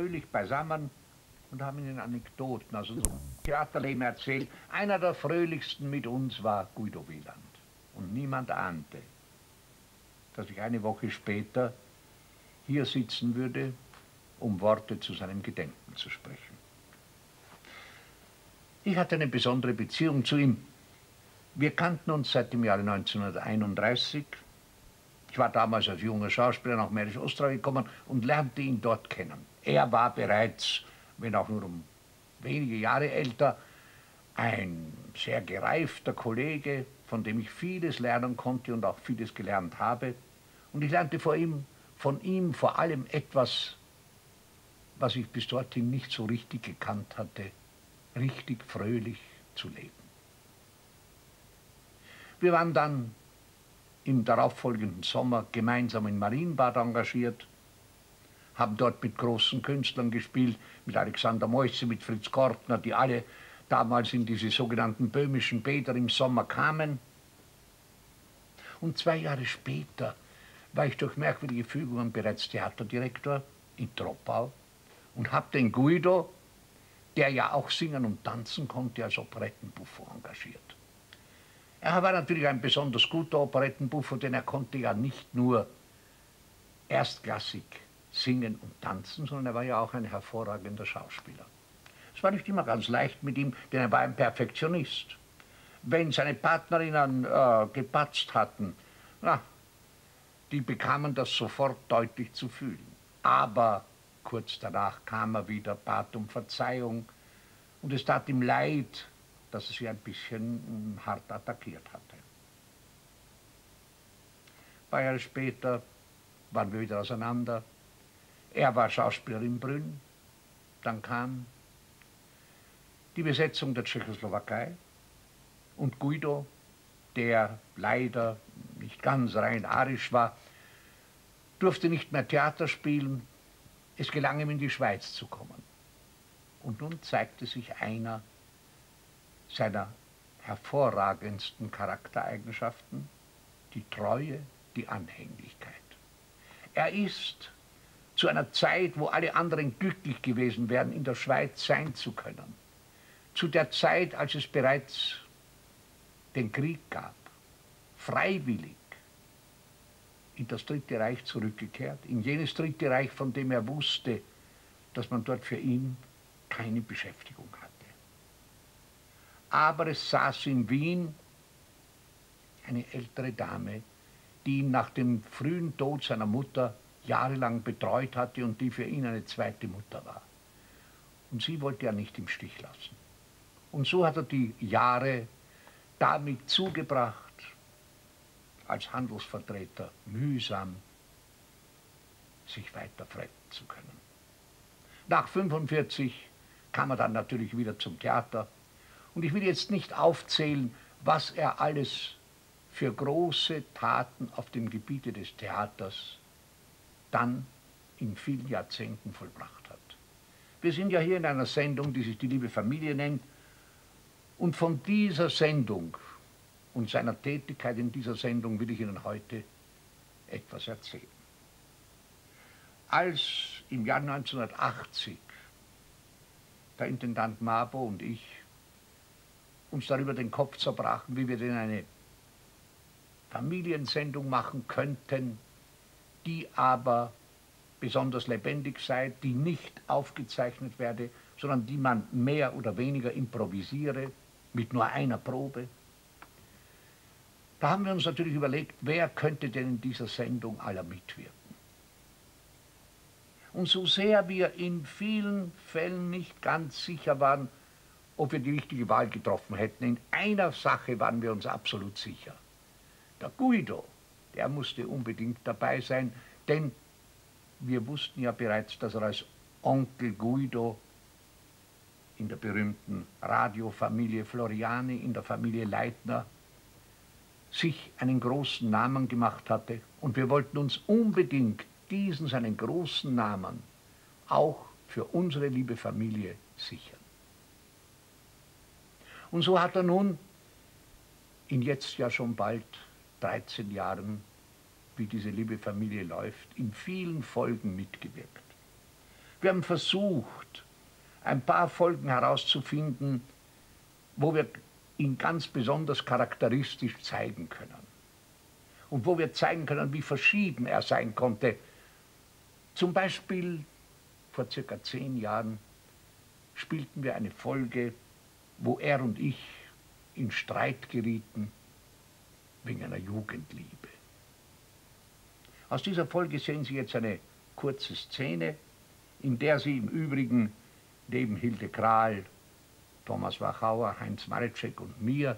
fröhlich beisammen und haben ihnen Anekdoten aus unserem Theaterleben erzählt. Einer der fröhlichsten mit uns war Guido Wieland. Und niemand ahnte, dass ich eine Woche später hier sitzen würde, um Worte zu seinem Gedenken zu sprechen. Ich hatte eine besondere Beziehung zu ihm. Wir kannten uns seit dem Jahre 1931. Ich war damals als junger Schauspieler nach Mährisch-Ostrau gekommen und lernte ihn dort kennen. Er war bereits, wenn auch nur um wenige Jahre älter, ein sehr gereifter Kollege, von dem ich vieles lernen konnte und auch vieles gelernt habe. Und ich lernte von ihm vor allem etwas, was ich bis dorthin nicht so richtig gekannt hatte, richtig fröhlich zu leben. Wir waren dann im darauffolgenden Sommer gemeinsam in Marienbad engagiert, haben dort mit großen Künstlern gespielt, mit Alexander Meusse, mit Fritz Kortner, die alle damals in diese sogenannten böhmischen Bäder im Sommer kamen. Und 2 Jahre später war ich durch merkwürdige Fügungen bereits Theaterdirektor in Troppau und habe den Guido, der ja auch singen und tanzen konnte, als Operettenbuffo engagiert. Er war natürlich ein besonders guter Operettenbuffo, denn er konnte ja nicht nur erstklassig singen und tanzen, sondern er war ja auch ein hervorragender Schauspieler. Es war nicht immer ganz leicht mit ihm, denn er war ein Perfektionist. Wenn seine Partnerinnen gepatzt hatten, na, die bekamen das sofort deutlich zu fühlen. Aber kurz danach kam er wieder, bat um Verzeihung und es tat ihm leid, dass er sie ein bisschen hart attackiert hatte. Ein paar Jahre später waren wir wieder auseinander. Er war Schauspieler in Brünn. Dann kam die Besetzung der Tschechoslowakei und Guido, der leider nicht ganz rein arisch war, durfte nicht mehr Theater spielen. Es gelang ihm, in die Schweiz zu kommen. Und nun zeigte sich einer seiner hervorragendsten Charaktereigenschaften, die Treue, die Anhänglichkeit. Er ist zu einer Zeit, wo alle anderen glücklich gewesen wären, in der Schweiz sein zu können, zu der Zeit, als es bereits den Krieg gab, freiwillig in das Dritte Reich zurückgekehrt, in jenes Dritte Reich, von dem er wusste, dass man dort für ihn keine Beschäftigung hatte. Aber es saß in Wien eine ältere Dame, die ihn nach dem frühen Tod seiner Mutter jahrelang betreut hatte und die für ihn eine zweite Mutter war. Und sie wollte er nicht im Stich lassen. Und so hat er die Jahre damit zugebracht, als Handelsvertreter mühsam sich weiter fremden zu können. Nach 1945 kam er dann natürlich wieder zum Theater. Und ich will jetzt nicht aufzählen, was er alles für große Taten auf dem Gebiete des Theaters dann in vielen Jahrzehnten vollbracht hat. Wir sind ja hier in einer Sendung, die sich die liebe Familie nennt. Und von dieser Sendung und seiner Tätigkeit in dieser Sendung will ich Ihnen heute etwas erzählen. Als im Jahr 1980 der Intendant Mabo und ich uns darüber den Kopf zerbrachen, wie wir denn eine Familiensendung machen könnten, die aber besonders lebendig sei, die nicht aufgezeichnet werde, sondern die man mehr oder weniger improvisiere, mit nur einer Probe. Da haben wir uns natürlich überlegt, wer könnte denn in dieser Sendung aller mitwirken. Und so sehr wir in vielen Fällen nicht ganz sicher waren, ob wir die richtige Wahl getroffen hätten, in einer Sache waren wir uns absolut sicher. Der Guido, der musste unbedingt dabei sein, denn wir wussten ja bereits, dass er als Onkel Guido in der berühmten Radiofamilie Floriani, in der Familie Leitner, sich einen großen Namen gemacht hatte. Und wir wollten uns unbedingt diesen, seinen großen Namen, auch für unsere liebe Familie sichern. Und so hat er nun in jetzt ja schon bald 13 Jahren, wie diese liebe Familie läuft, in vielen Folgen mitgewirkt. Wir haben versucht, ein paar Folgen herauszufinden, wo wir ihn ganz besonders charakteristisch zeigen können. Und wo wir zeigen können, wie verschieden er sein konnte. Zum Beispiel vor circa 10 Jahren spielten wir eine Folge, wo er und ich in Streit gerieten wegen einer Jugendliebe. Aus dieser Folge sehen Sie jetzt eine kurze Szene, in der Sie im Übrigen neben Hilde Krahl, Thomas Wachauer, Heinz Mareczek und mir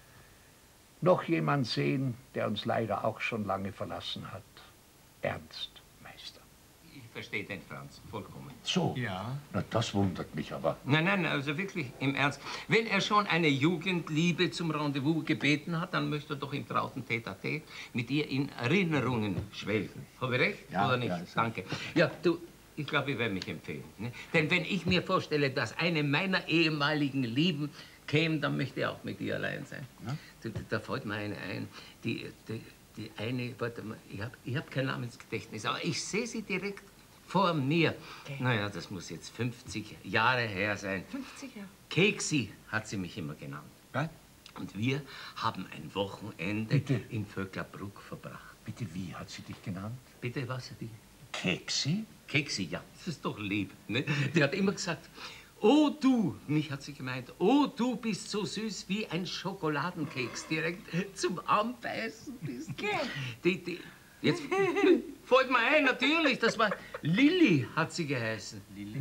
noch jemand sehen, der uns leider auch schon lange verlassen hat. Ernst Meister. Ich verstehe den Franz vollkommen. So? Ja. Na, das wundert mich aber. Nein, also wirklich im Ernst. Wenn er schon eine Jugendliebe zum Rendezvous gebeten hat, dann möchte er doch im trauten Tête-à-Tête mit ihr in Erinnerungen schwelgen. Habe ich recht? Ja, oder nicht? ja, Danke. Ja, du, ich glaube, ich werde mich empfehlen. Ne? Denn wenn ich mir vorstelle, dass eine meiner ehemaligen Lieben käme, dann möchte ich auch mit ihr allein sein. Ja? Da fällt mir eine ein, die eine, warte mal, ich hab kein Namensgedächtnis, aber ich sehe sie direkt vor mir. Okay. Naja, das muss jetzt 50 Jahre her sein. 50 Jahre? Keksi hat sie mich immer genannt. Was? Und wir haben ein Wochenende Bitte? in Vöcklerbruck verbracht. Bitte, wie hat sie dich genannt? Bitte, was? Wie? Keksi? Keksi, ja, das ist doch lieb. Ne? Die hat immer gesagt, oh du, mich hat sie gemeint, oh du bist so süß wie ein Schokoladenkeks, direkt zum Anbeißen bist. Okay. Jetzt fällt mir ein, natürlich, das war Lilli, hat sie geheißen. Lilli?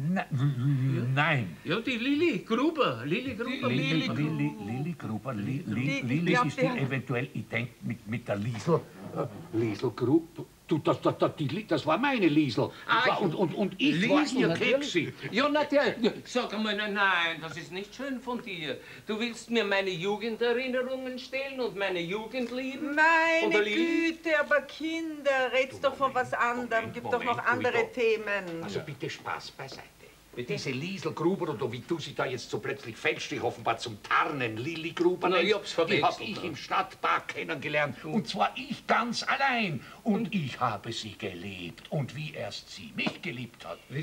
Nein. Ja, die Lilli Gruber, Lilli Gruber. Lilli Gruber, Lilli ist die eventuell, ich denke, mit der Liesel. Liesel Gruber. Du, das war meine Liesel. Und ich Liesel, war ihr natürlich. Keksi. Ja, natürlich. Sag einmal, nein, das ist nicht schön von dir. Du willst mir meine Jugenderinnerungen stehlen und meine Jugendlieben? Meine Güte, aber Kinder, redst doch von was anderem. Gibt doch noch andere Themen. Also bitte Spaß beiseite. Diese Liesel Gruber, oder wie du sie da jetzt so plötzlich fälschlich offenbar zum Tarnen Lilli Gruber Na, nennst, ich hab's verwechselt, die hab ich im Stadtpark kennengelernt. Und zwar ich ganz allein. Und ich habe sie geliebt. Und wie erst sie mich geliebt hat. Du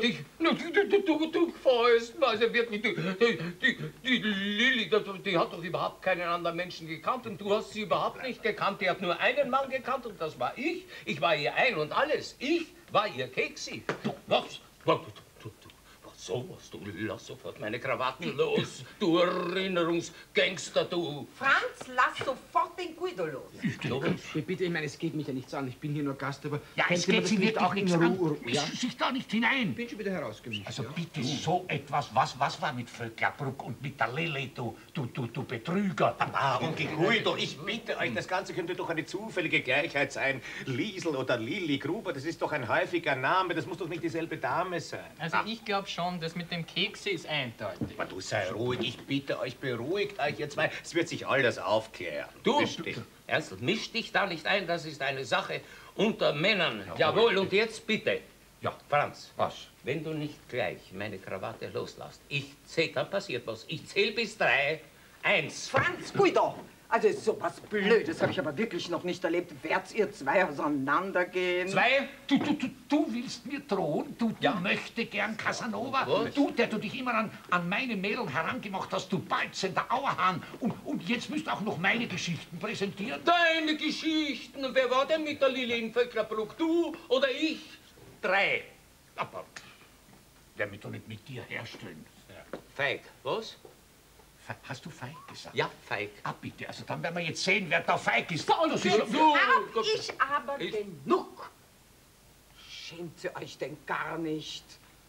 gefällst mir, also wirklich, die Lilli, die hat doch überhaupt keinen anderen Menschen gekannt und du hast sie überhaupt nicht gekannt. Die hat nur einen Mann gekannt und das war ich. Ich war ihr Ein und Alles. Ich war ihr Keksi. Was? Sowas, du lass sofort meine Krawatten los, du Erinnerungsgangster, du. Franz, lass sofort den Guido los. Bitte, ich meine, es geht mich ja nichts an. Ich bin hier nur Gast, aber... Ja, es geht Sie wirklich auch nichts an. Ja? Sich da nicht hinein. Bin schon wieder herausgemischt. Also ja? bitte so etwas, was war mit Vöcklerbruck und mit der Lilli, du Betrüger? Onkel Guido, ich bitte euch, das Ganze könnte doch eine zufällige Gleichheit sein. Liesel oder Lilli Gruber, das ist doch ein häufiger Name, das muss doch nicht dieselbe Dame sein. Also ich glaube schon, das mit dem Keks ist eindeutig. Aber du sei ruhig, ich bitte euch, beruhigt euch ihr zwei, es wird sich alles aufklären. Ernsthaft, misch dich da nicht ein, das ist eine Sache unter Männern. Jawohl, und jetzt bitte. Ja. Franz. Was? Wenn du nicht gleich meine Krawatte loslässt, ich zähl, dann passiert was. Ich zähl bis 3. 1. Franz, Guido! Also so was Blödes habe ich aber wirklich noch nicht erlebt. Werdet ihr zwei auseinandergehen? 2. Du willst mir drohen? Du möchte gern Casanova? Was? Du, der du dich immer an meine Mädel herangemacht hast, du balzender Auerhahn. Und jetzt müsst du auch noch meine Geschichten präsentieren? Deine Geschichten. Wer war denn mit der Lilli in Vöcklerbruck? Du oder ich? 3. Aber wer mich doch nicht mit dir herstellen. Feig. Was? Hast du feig gesagt? Ja, feig. Ah, bitte, also dann werden wir jetzt sehen, wer da feig ist. Das ist Hab ich aber genug. Schämt ihr euch denn gar nicht?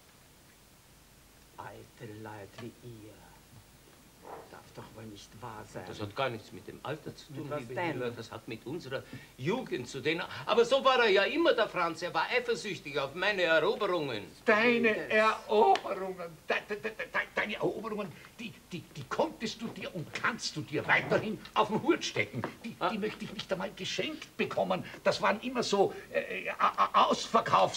Alte Leute wie ihr. Darf doch wohl nicht wahr sein. Das hat gar nichts mit dem Alter zu tun, Was liebe denn? Hiller. Das hat mit unserer Jugend zu tun. Aber so war er ja immer, der Franz. Er war eifersüchtig auf meine Eroberungen. Deine Eroberungen, deine Eroberungen, die konntest du dir und kannst du dir weiterhin auf den Hut stecken. Die möchte ich nicht einmal geschenkt bekommen. Das waren immer so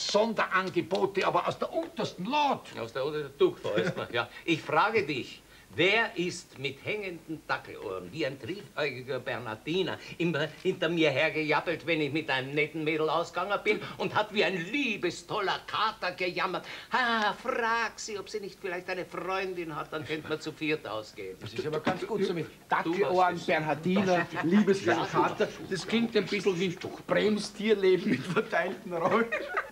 Ausverkaufs-Sonderangebote, aber aus der untersten Lot. Aus der oder du gefällst mir. Ja. Ich frage dich, Wer ist mit hängenden Dackelohren wie ein triefäugiger Bernardiner immer hinter mir hergejappelt, wenn ich mit einem netten Mädel ausgegangen bin und hat wie ein liebestoller Kater gejammert? Ah, frag sie, ob sie nicht vielleicht eine Freundin hat, dann könnte man zu viert ausgehen. Das ist aber ganz gut so mit Dackelohren, Bernhardiner, liebesvoller Kater. Das klingt ein bisschen wie Brems Tierleben mit verteilten Rollen.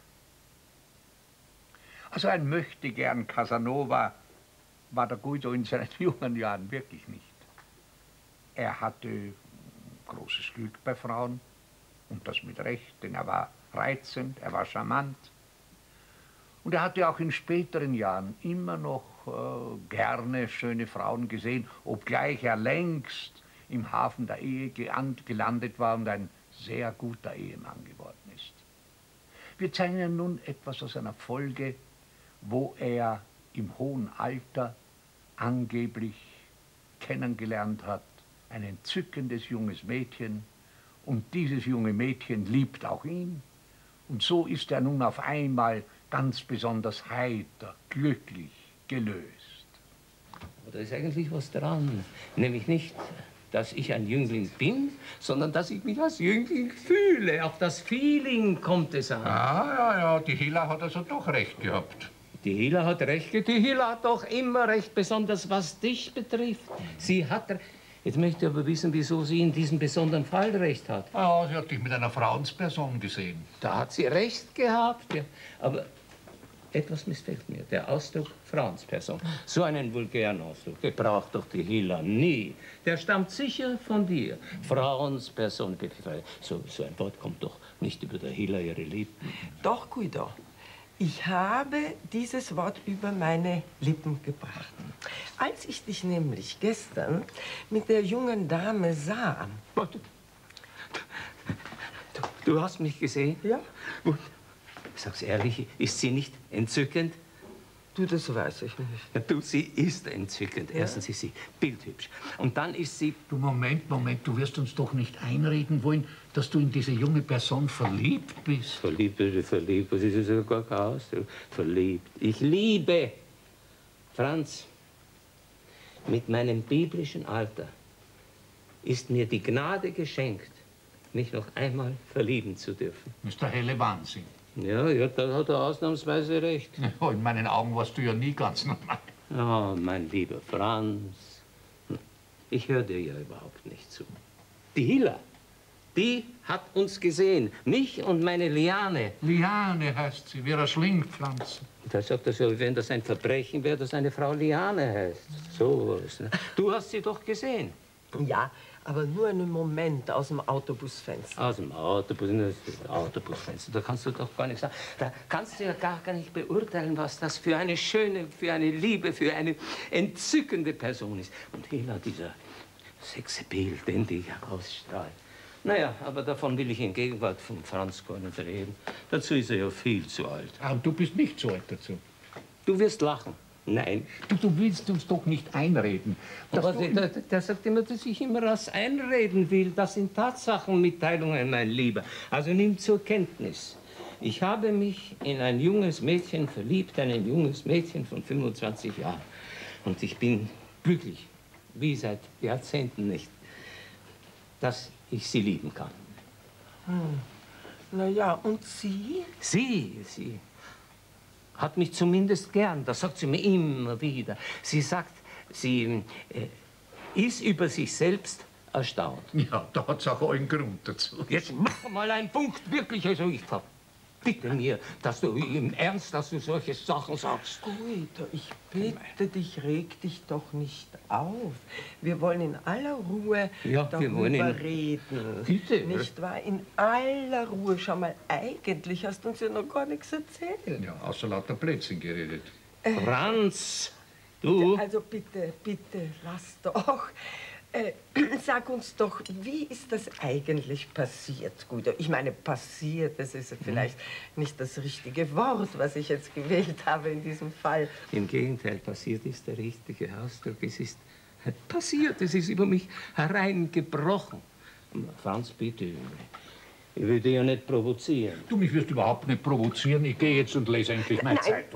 Also ein Möchtegern Casanova war der Guido in seinen jungen Jahren wirklich nicht. Er hatte großes Glück bei Frauen und das mit Recht, denn er war reizend, er war charmant. Und er hatte auch in späteren Jahren immer noch gerne schöne Frauen gesehen, obgleich er längst im Hafen der Ehe gelandet war und ein sehr guter Ehemann geworden ist. Wir zeigen Ihnen nun etwas aus einer Folge, wo er im hohen Alter angeblich kennengelernt hat, ein entzückendes junges Mädchen, und dieses junge Mädchen liebt auch ihn, und so ist er nun auf einmal ganz besonders heiter, glücklich, gelöst. Aber da ist eigentlich was dran, nämlich nicht, dass ich ein Jüngling bin, sondern dass ich mich als Jüngling fühle. Auf das Feeling kommt es an. Ja, die Hilla hat also doch recht gehabt. Die Hilla hat recht, die Hilla hat doch immer recht, besonders was dich betrifft. Sie hat... Jetzt möchte ich aber wissen, wieso sie in diesem besonderen Fall recht hat. Ja, sie hat dich mit einer Frauensperson gesehen. Da hat sie recht gehabt, ja. Aber etwas missfällt mir, der Ausdruck Frauensperson. So einen vulgären Ausdruck, den braucht doch die Hilla nie. Der stammt sicher von dir. Frauensperson, so ein Wort kommt doch nicht über der Hilla, ihre Lippen. Doch, Guido. Ich habe dieses Wort über meine Lippen gebracht. Als ich dich nämlich gestern mit der jungen Dame sah. Du hast mich gesehen? Ja. Und, sag's ehrlich, ist sie nicht entzückend? Du, das weiß ich nicht. Ja, du, sie ist entzückend. Ja. Erstens ist sie bildhübsch. Und dann ist sie... Du, Moment, du wirst uns doch nicht einreden wollen, dass du in diese junge Person verliebt bist. Verliebt, was ist das gar kein Ausdruck? Verliebt. Ich liebe. Franz, mit meinem biblischen Alter ist mir die Gnade geschenkt, mich noch einmal verlieben zu dürfen. Das ist der helle Wahnsinn. Ja, da hat er ausnahmsweise recht. Ja, in meinen Augen warst du ja nie ganz normal. Oh, mein lieber Franz, ich höre dir ja überhaupt nicht zu. Die Hilla, die hat uns gesehen, mich und meine Liane. Liane heißt sie, wie eine Schlingpflanze. Da sagt er so, wenn das ein Verbrechen wäre, dass eine Frau Liane heißt. So was. Ne? Du hast sie doch gesehen. Ja, aber nur einen Moment aus dem Autobusfenster. Aus dem Autobusfenster, da kannst du doch gar nichts sagen. Da kannst du ja gar nicht beurteilen, was das für eine schöne, für eine liebe, für eine entzückende Person ist. Und Hilla, dieser Sexappeal, den die ausstrahlt. Naja, aber davon will ich in Gegenwart von Franz gar nicht reden. Dazu ist er ja viel zu alt. Ah, und du bist nicht so alt dazu. Du wirst lachen. Nein. Du willst uns doch nicht einreden. Aber der sagt immer, dass ich immer was einreden will. Das sind Tatsachenmitteilungen, mein Lieber. Also nimm zur Kenntnis. Ich habe mich in ein junges Mädchen verliebt, ein junges Mädchen von 25 Jahren. Und ich bin glücklich, wie seit Jahrzehnten nicht, dass ich sie lieben kann. Na ja, und sie? Sie hat mich zumindest gern, das sagt sie mir immer wieder. Sie sagt, sie ist über sich selbst erstaunt. Ja, da hat es auch einen Grund dazu. Jetzt mach mal einen Punkt, wirklich. Also ich verbitte mir, dass du im Ernst, dass du solche Sachen sagst. Guido, ich bitte dich, reg dich doch nicht auf. Wir wollen in aller Ruhe darüber reden. Bitte. Nicht wahr? In aller Ruhe. Schau mal, eigentlich hast du uns ja noch gar nichts erzählt. Ja, außer lauter Blödsinn geredet. Franz, du... Also bitte, lass doch. Sag uns doch, wie ist das eigentlich passiert, Guido? Ich meine, passiert, das ist vielleicht nicht das richtige Wort, was ich jetzt gewählt habe in diesem Fall. Im Gegenteil, passiert ist der richtige Ausdruck. Es ist passiert, es ist über mich hereingebrochen. Franz, bitte, ich will dich ja nicht provozieren. Du, mich wirst überhaupt nicht provozieren. Ich gehe jetzt und lese endlich meine Zeitung.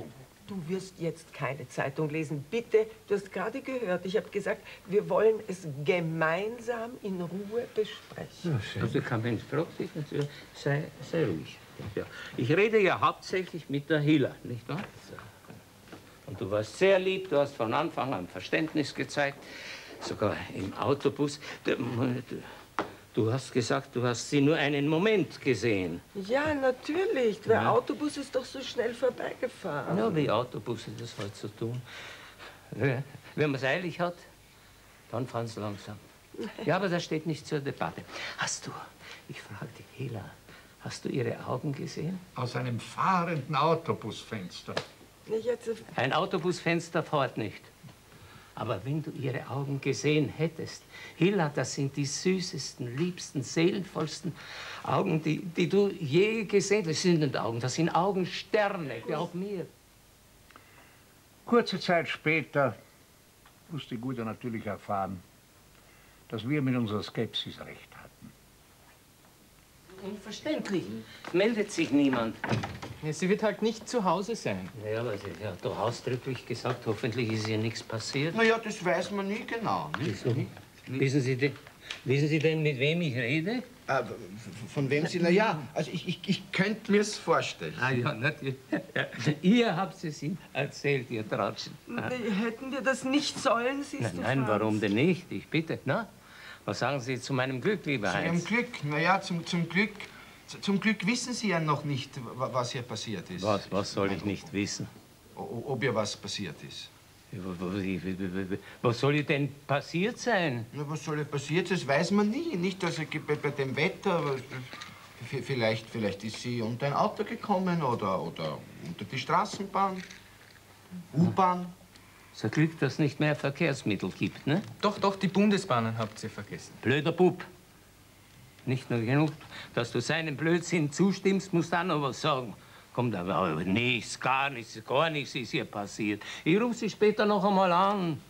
Du wirst jetzt keine Zeitung lesen. Bitte, du hast gerade gehört, ich habe gesagt, wir wollen es gemeinsam in Ruhe besprechen. Also kein Mensch fragt sich natürlich, sei ruhig. Ja. Ich rede ja hauptsächlich mit der Hilla, nicht wahr? Und du warst sehr lieb, du hast von Anfang an Verständnis gezeigt, sogar im Autobus. Du hast gesagt, du hast sie nur einen Moment gesehen. Ja, natürlich. Der Autobus ist doch so schnell vorbeigefahren. Ja, wie Autobusse das halt so tun. Wenn man es eilig hat, dann fahren sie langsam. Ja, aber das steht nicht zur Debatte. Ich frage dich, Hilla, hast du ihre Augen gesehen? Aus einem fahrenden Autobusfenster. Ein Autobusfenster fährt nicht. Aber wenn du ihre Augen gesehen hättest, Hilla, das sind die süßesten, liebsten, seelenvollsten Augen, die du je gesehen hast. Das sind nicht Augen, das sind Augensterne, glaub mir. Kurze Zeit später musste Guido natürlich erfahren, dass wir mit unserer Skepsis recht hatten. Unverständlich. Meldet sich niemand. Ja, sie wird halt nicht zu Hause sein. Ja, aber sie hat doch ausdrücklich gesagt, hoffentlich ist ihr nichts passiert. Na ja, das weiß man nie genau. Nicht? Wieso? Wissen Sie denn, mit wem ich rede? Von wem Sie? Na ja, also ich könnte mir's vorstellen. Ah ja, natürlich. Ihr habt es ihm erzählt, ihr Tratschen. Hätten wir das nicht sollen, siehst du, Nein, Franz? warum denn nicht? Ich bitte, na? Was sagen Sie zu meinem Glück, lieber Heinz? Zu Ihrem Glück? Na ja, zum Glück wissen Sie ja noch nicht, was hier passiert ist. Was soll ich nicht wissen? Ob hier was passiert ist. Was soll hier denn passiert sein? Na, was soll hier passiert sein? Das weiß man nie. Nicht, dass bei dem Wetter. Vielleicht ist sie unter ein Auto gekommen oder unter die Straßenbahn, U-Bahn. So Glück, dass es nicht mehr Verkehrsmittel gibt, ne? Doch, die Bundesbahnen habt ihr vergessen. Blöder Bub. Nicht nur genug, dass du seinem Blödsinn zustimmst, musst auch noch was sagen. Kommt aber nichts, gar nichts ist hier passiert. Ich rufe sie später noch einmal an.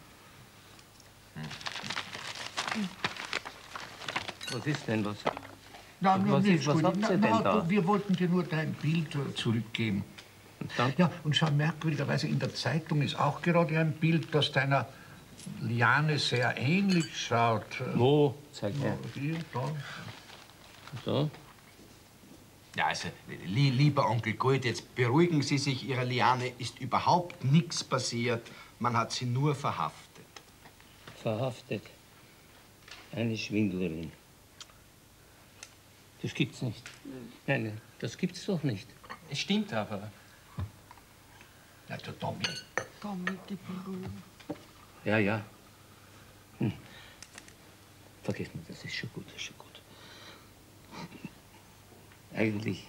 Was ist denn, was habt ihr denn da? Wir wollten dir nur dein Bild zurückgeben. Ja, und schau, merkwürdigerweise in der Zeitung ist auch gerade ein Bild, das deiner Liane sehr ähnlich schaut. Wo? Zeig her. Hier, da. So. Ja, also, lieber Onkel Gut, jetzt beruhigen Sie sich. Ihrer Liane ist überhaupt nichts passiert. Man hat sie nur verhaftet. Verhaftet? Eine Schwindlerin. Das gibt's nicht. Nein, das gibt's doch nicht. Es stimmt aber. Ja, der Tommy. Tommy, gib mir Ruhe. Ja. Vergiss mal, das ist schon gut, Eigentlich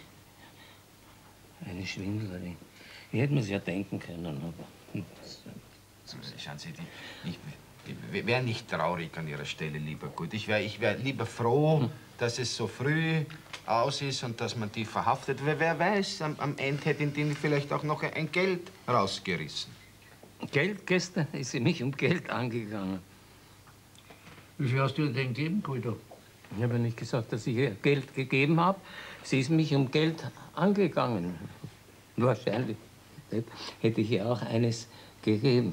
eine Schwindlerin. Ich hätte mir es ja denken können, aber... Schauen Sie, ich wäre nicht traurig an Ihrer Stelle, lieber Gut. Ich wär lieber froh, dass es so früh aus ist und dass man die verhaftet. Wer weiß, am Ende hätte Ihnen vielleicht auch noch ein Geld rausgerissen. Geld? Gestern ist sie mich um Geld angegangen. Wie viel hast du denn gegeben, Guido? Ich habe nicht gesagt, dass ich ihr Geld gegeben habe. Sie ist mich um Geld angegangen. Wahrscheinlich hätte ich ihr auch eines gegeben.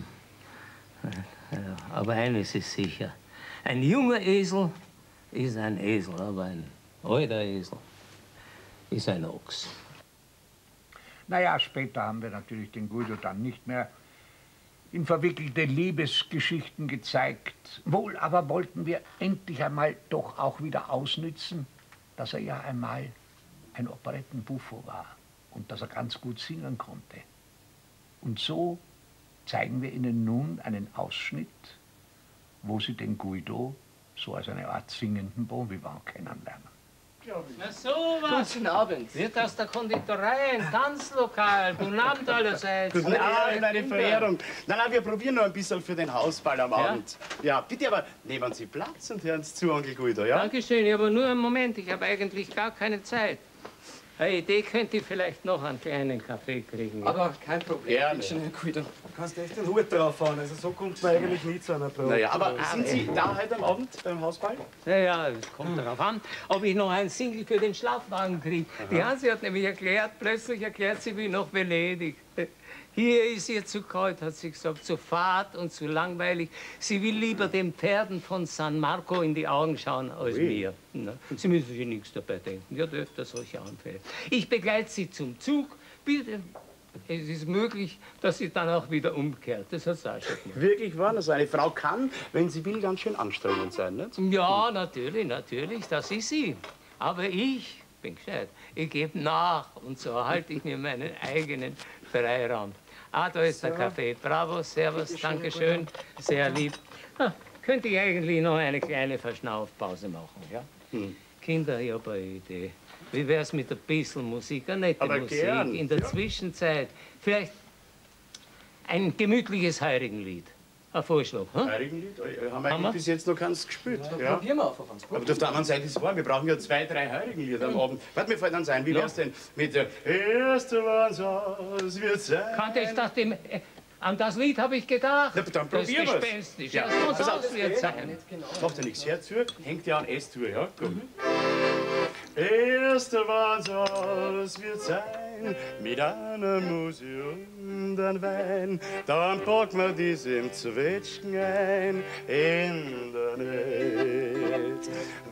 Aber eines ist sicher. Ein junger Esel ist ein Esel, aber ein alter Esel ist ein Ochs. Naja, später haben wir natürlich den Guido dann nicht mehr in verwickelte Liebesgeschichten gezeigt. Wohl aber wollten wir endlich einmal doch auch wieder ausnützen, dass er ja einmal ein Operettenbuffo war und dass er ganz gut singen konnte. Und so zeigen wir Ihnen nun einen Ausschnitt, wo Sie den Guido so als eine Art singenden Bon vivant kennenlernen. Na sowas. Guten Abend. Wird aus der Konditorei ein Tanzlokal. Guten Abend allerseits. Guten Abend, meine Verehrung. Nein, wir probieren noch ein bisschen für den Hausball am Abend. Ja, bitte, aber nehmen Sie Platz und hören Sie zu, Onkel Guido, ja? Dankeschön, aber nur einen Moment. Ich habe eigentlich gar keine Zeit. Eine Idee könnte ich vielleicht noch einen kleinen Kaffee kriegen. Ja? Aber kein Problem. Gerne. Bitte schön, Herr Guido. Du kannst echt den Hut drauf fahren, also so kommt man eigentlich nie zu einer Probe. Naja, aber sind Sie da heute am Abend beim Hausball? Ja, es kommt darauf an, ob ich noch ein Single für den Schlafwagen kriege. Die Hansi hat nämlich erklärt, plötzlich erklärt sie mich nach Venedig. Hier ist ihr zu kalt, hat sie gesagt, zu fad und zu langweilig. Sie will lieber den Pferden von San Marco in die Augen schauen als mir. Na, sie müssen sich nichts dabei denken. Ja, öfter solche Anfälle. Ich begleite sie zum Zug. Bitte. Es ist möglich, dass sie dann auch wieder umkehrt. Das hat sie auch schon gemacht. Wirklich wahr? Also eine Frau kann, wenn sie will, ganz schön anstrengend sein, nicht? Ja, natürlich, das ist sie. Aber ich bin gescheit. Ich gebe nach und so erhalte ich mir meinen eigenen Freiraum. Ah, da ist der Kaffee. Bravo, servus, danke schön, sehr lieb. Ah, könnte ich eigentlich noch eine kleine Verschnaufpause machen, ja? Kinder, ich habe eine Idee. Wie wär's mit ein bisschen Musik, eine nette Aber Musik gern. in der Zwischenzeit? Vielleicht ein gemütliches Heurigenlied. Ein Vorschlag. Hm? Heurigenlied? Haben wir eigentlich bis jetzt noch keins gespielt. Ja. Probieren wir einfach. Aber auf der anderen Seite ist es wahr, wir brauchen ja 2, 3 Heurigenlieder am Abend. Warte, mir fällt dann ein, wie wär's denn mit der Erste war's aus wird sein? Kannte ich nach dem... An das Lied habe ich gedacht. Na, dann das ist probieren wir's. gespenstisch. Ja, Ja, das pass auf. aus wird sein. Macht ja nichts, hört zu, hängt ja an S-Tour, ja? Gut. Erste war's aus wird sein, mit einer Musik und einem Wein, dann packen wir diesem Zwetschgen ein, in der Welt.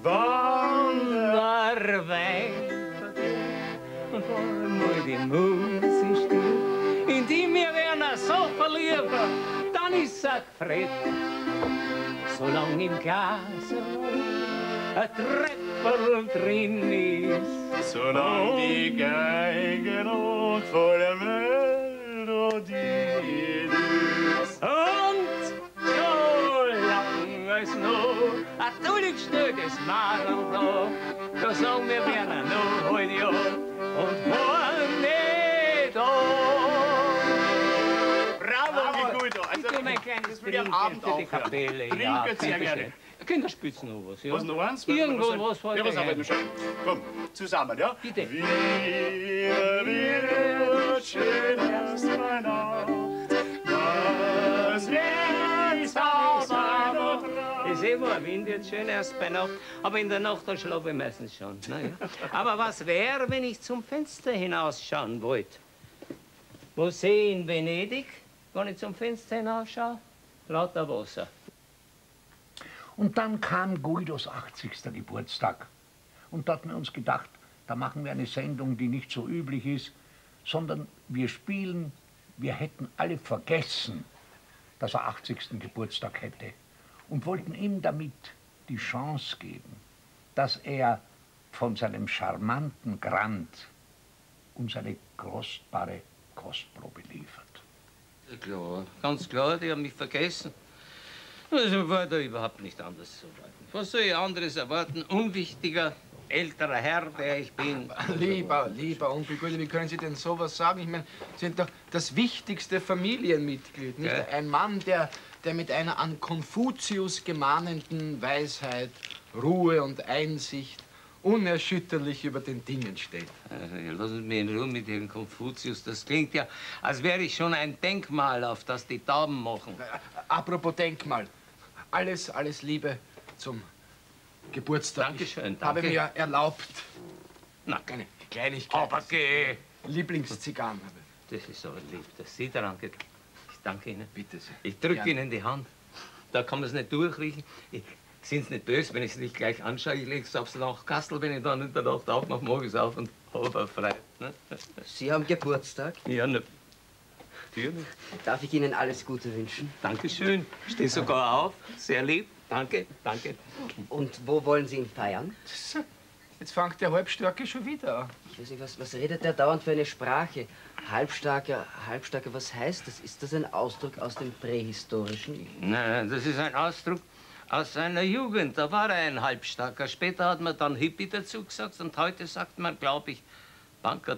Wanderwein und vor allem die Musik still, in die wir werden so verlieben, dann ist er gefreut. Solange im Glas ein Trefferl drin ist, solange die Geige noch voller Melodie ist. Und solange es noch ein durchstöhntes Madel da sagen wir werden noch heute Jahr und wollen nicht da. Bravo, Guido. Also, Bitte mein kleines das will ich am Trinken Abend für die aufhören. Kapelle. Trinken Ja, sehr bitte gerne. schön. Kinder spitzen noch was, ja? Was, noch eins? Irgendwo was Ja, fällt was mir haben wir ein. schon? Komm, zusammen, ja? Bitte. Wir wird schön erst bei Nacht, das wird Zauber. Ich sehe, wo ein Wind jetzt schön erst bei Nacht, aber in der Nacht da schlafe ich meistens schon. Na ja. Aber was wäre, wenn ich zum Fenster hinausschauen wollte? Wo sehe ich in Venedig, wenn ich zum Fenster hinausschaue? Lauter Wasser. Und dann kam Guidos 80. Geburtstag. Und da hatten wir uns gedacht, da machen wir eine Sendung, die nicht so üblich ist, sondern wir spielen, wir hätten alle vergessen, dass er 80. Geburtstag hätte. Und wollten ihm damit die Chance geben, dass er von seinem charmanten Grand uns eine kostbare Kostprobe liefert. Ja, klar, ganz klar, die haben mich vergessen. Also war da überhaupt nicht anders zu erwarten. Was soll ich anderes erwarten? Unwichtiger, älterer Herr, der ich bin. Lieber Onkel Guido, wie können Sie denn sowas sagen? Ich meine, Sie sind doch das wichtigste Familienmitglied, nicht? Ja. Ein Mann, der mit einer an Konfuzius gemahnenden Weisheit, Ruhe und Einsicht unerschütterlich über den Dingen steht. Lassen Sie mich in Ruhe mit Ihrem Konfuzius. Das klingt ja, als wäre ich schon ein Denkmal, auf das die Tauben machen. Apropos Denkmal, alles Liebe zum Geburtstag. Dankeschön, Ich habe danke. mir erlaubt, Na, eine Kleinigkeit, aber geh! Lieblingszigarren. Das ist aber lieb, dass Sie daran geht. Ich danke Ihnen. Bitte sehr. Ich drücke Gerne. Ihnen die Hand. Da kann man es nicht durchriechen. Sind Sie nicht böse, wenn ich es nicht gleich anschaue? Ich lege es aufs Nachkastel, wenn ich dann in der Nacht aufmache, mache ich es auf und habe frei. Ne? Sie haben Geburtstag. Ja, ne. Natürlich. Darf ich Ihnen alles Gute wünschen? Dankeschön. Stehe sogar auf. Sehr lieb. Danke, danke. Und wo wollen Sie ihn feiern? Jetzt fängt der Halbstarke schon wieder an. Ich weiß nicht, was redet der dauernd für eine Sprache? Halbstarker, was heißt das? Ist das ein Ausdruck aus dem Prähistorischen? Nein, das ist ein Ausdruck aus seiner Jugend. Da war er ein Halbstarker. Später hat man dann Hippie dazu gesagt und heute sagt man, glaube ich, Banker.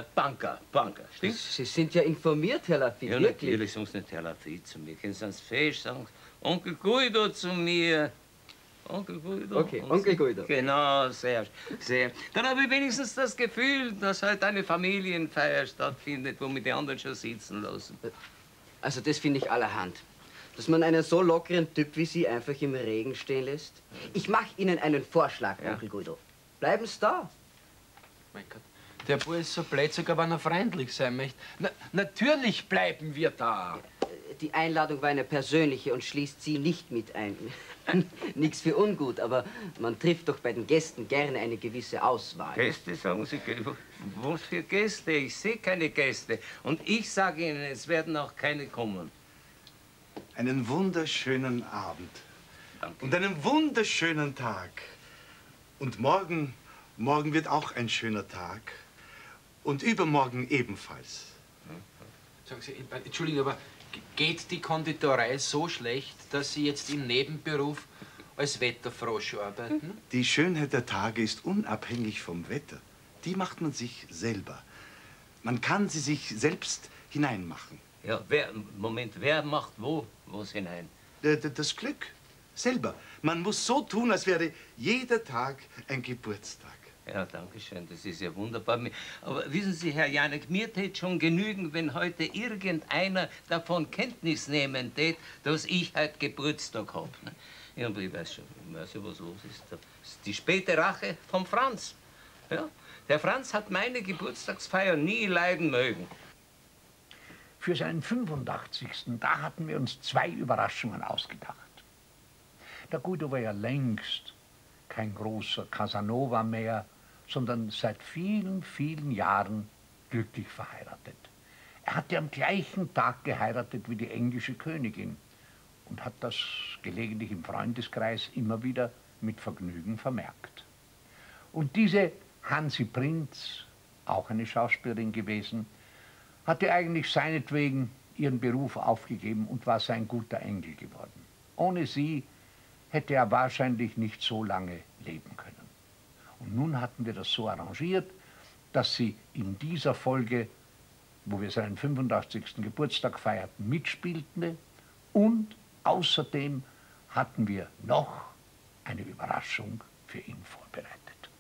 Stimmt? Sie sind ja informiert, Herr Lafitte, Ja, wirklich. natürlich, sonst nicht Herr Lafitte zu mir. Gehen Sie ans Fest, sagen Onkel Guido zu mir. Onkel Guido. Okay, Und Onkel Sie- Guido. Genau, sehr. Dann habe ich wenigstens das Gefühl, dass halt eine Familienfeier stattfindet, wo wir die anderen schon sitzen lassen. Also das finde ich allerhand. Dass man einen so lockeren Typ wie Sie einfach im Regen stehen lässt. Ich mache Ihnen einen Vorschlag, Ja. Onkel Guido. Bleiben Sie da. Mein Gott, Der Bub ist so blöd, sogar wenn er freundlich sein möchte. Natürlich bleiben wir da. Die Einladung war eine persönliche und schließt Sie nicht mit ein. Nichts für ungut, aber man trifft doch bei den Gästen gerne eine gewisse Auswahl. Gäste, sagen Sie, was für Gäste? Ich sehe keine Gäste. Und ich sage Ihnen, es werden auch keine kommen. Einen wunderschönen Abend. Danke. Und einen wunderschönen Tag. Und morgen wird auch ein schöner Tag. Und übermorgen ebenfalls. Sagen Sie, Entschuldigung, aber geht die Konditorei so schlecht, dass Sie jetzt im Nebenberuf als Wetterfrosch arbeiten? Die Schönheit der Tage ist unabhängig vom Wetter. Die macht man sich selber. Man kann sie sich selbst hineinmachen. Ja, wer macht was hinein? Das Glück. Selber. Man muss so tun, als wäre jeder Tag ein Geburtstag. Ja, danke schön, das ist ja wunderbar. Aber wissen Sie, Herr Janek, mir tät schon genügen, wenn heute irgendeiner davon Kenntnis nehmen tät, dass ich heute Geburtstag hab. Ja, aber ich weiß ja, was los ist. Das ist die späte Rache vom Franz. Ja? Der Franz hat meine Geburtstagsfeier nie leiden mögen. Für seinen 85. Da hatten wir uns 2 Überraschungen ausgedacht. Der Guido war ja längst kein großer Casanova mehr, sondern seit vielen, vielen Jahren glücklich verheiratet. Er hatte am gleichen Tag geheiratet wie die englische Königin und hat das gelegentlich im Freundeskreis immer wieder mit Vergnügen vermerkt. Und diese Hansi Prinz, auch eine Schauspielerin gewesen, hatte eigentlich seinetwegen ihren Beruf aufgegeben und war sein guter Engel geworden. Ohne sie hätte er wahrscheinlich nicht so lange leben können. Und nun hatten wir das so arrangiert, dass sie in dieser Folge, wo wir seinen 85. Geburtstag feierten, mitspielte. Und außerdem hatten wir noch eine Überraschung für ihn vorbereitet.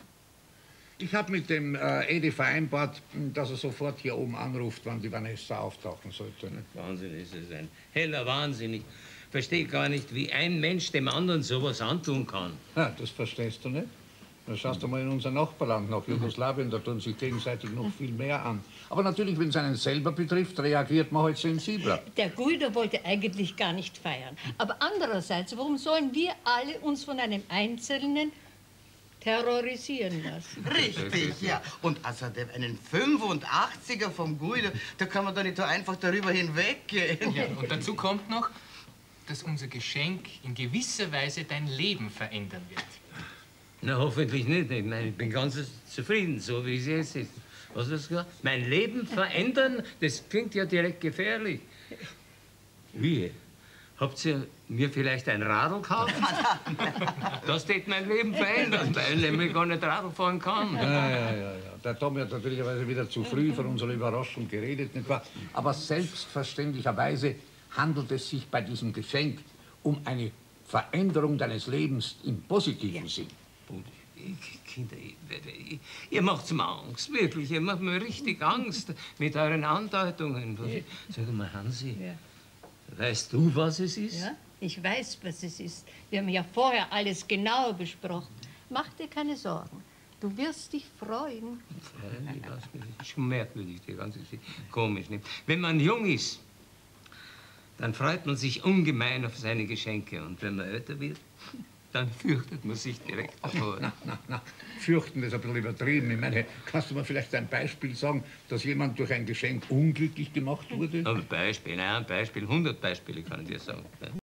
Ich habe mit dem Edi vereinbart, dass er sofort hier oben anruft, wann die Vanessa auftauchen sollte. Wahnsinn ist es, ein heller Wahnsinn. Ich verstehe gar nicht, wie ein Mensch dem anderen sowas antun kann. Ja, das verstehst du nicht? Dann schaust du mal in unser Nachbarland, nach Jugoslawien, da tun sich gegenseitig noch viel mehr an. Aber natürlich, wenn es einen selber betrifft, reagiert man halt sensibler. Der Guido wollte eigentlich gar nicht feiern. Aber andererseits, warum sollen wir alle uns von einem Einzelnen terrorisieren lassen? Richtig, ja. Und also einen 85er vom Guido, da kann man doch nicht so einfach darüber hinweggehen. Ja, und dazu kommt noch, dass unser Geschenk in gewisser Weise dein Leben verändern wird. Na, hoffentlich nicht. Ich meine, ich bin ganz zufrieden, so wie es jetzt ist. Was hast du gesagt? Mein Leben verändern, das klingt ja direkt gefährlich. Wie? Habt ihr mir vielleicht ein Radl gekauft? Das tät mein Leben verändern, weil ich nämlich gar nicht Radl fahren kann. Ja. Der Tom hat natürlicherweise wieder zu früh von unserer Überraschung geredet, nicht wahr? Aber selbstverständlicherweise handelt es sich bei diesem Geschenk um eine Veränderung deines Lebens im positiven Sinn. Kinder, ihr macht's mir Angst, wirklich. Ihr macht mir richtig Angst mit euren Andeutungen. Sag mal, Hansi, weißt du, was es ist? Ja, ich weiß, was es ist. Wir haben ja vorher alles genauer besprochen. Mach dir keine Sorgen. Du wirst dich freuen. Das ist schon merkwürdig, die ganze Geschichte. Komisch, nicht? Wenn man jung ist, dann freut man sich ungemein auf seine Geschenke. Und wenn man älter wird, dann fürchtet man sich direkt davor. Na, fürchten ist ein bisschen übertrieben. Ich meine, kannst du mir vielleicht ein Beispiel sagen, dass jemand durch ein Geschenk unglücklich gemacht wurde? Aber Beispiel, 100 Beispiele kann ich dir sagen.